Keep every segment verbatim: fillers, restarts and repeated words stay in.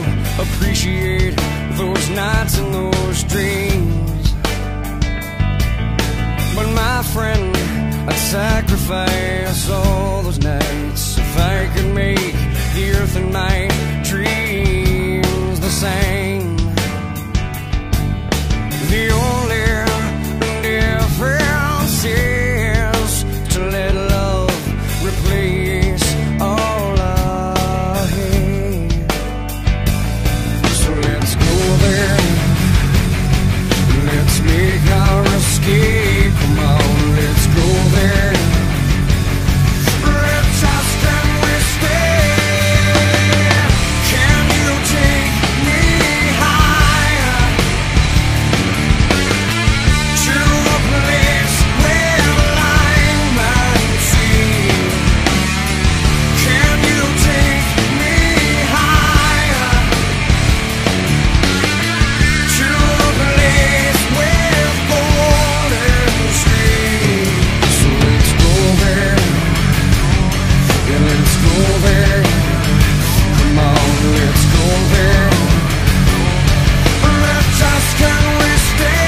appreciate those nights and those dreams. But my friend, I'd sacrifice all those nights if I could make the earth and my dreams the same. The only difference is to let love replace all I hate. So let's go there, let's make our escape. Come on, let's go there. Let's ask, can we stay? Can you take me higher to a place where lime and sea? Can you take me higher to a place with golden streams? So let's go there, yeah, let's go there. Come on, let's go there. Let's ask, can we stay?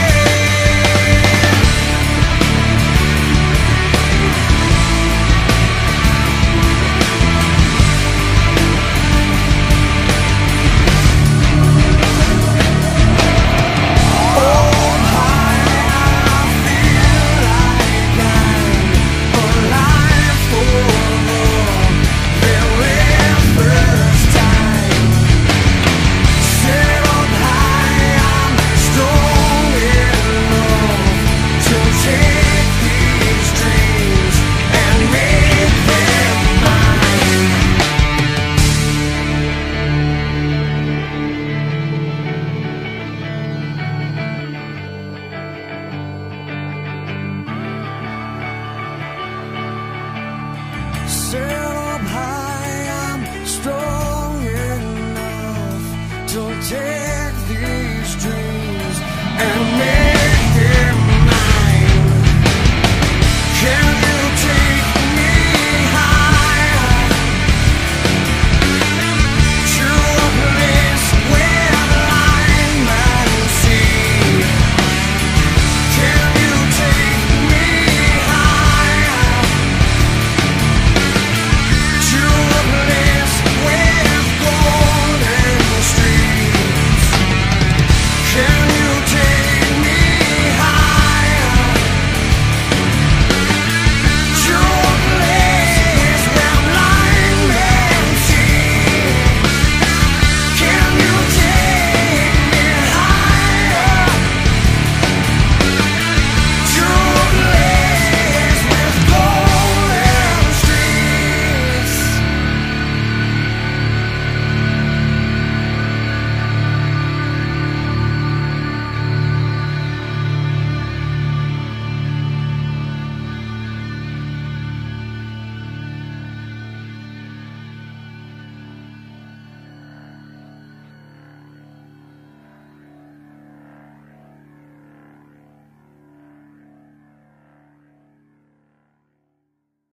Set up high, I'm strong enough to take these dreams and make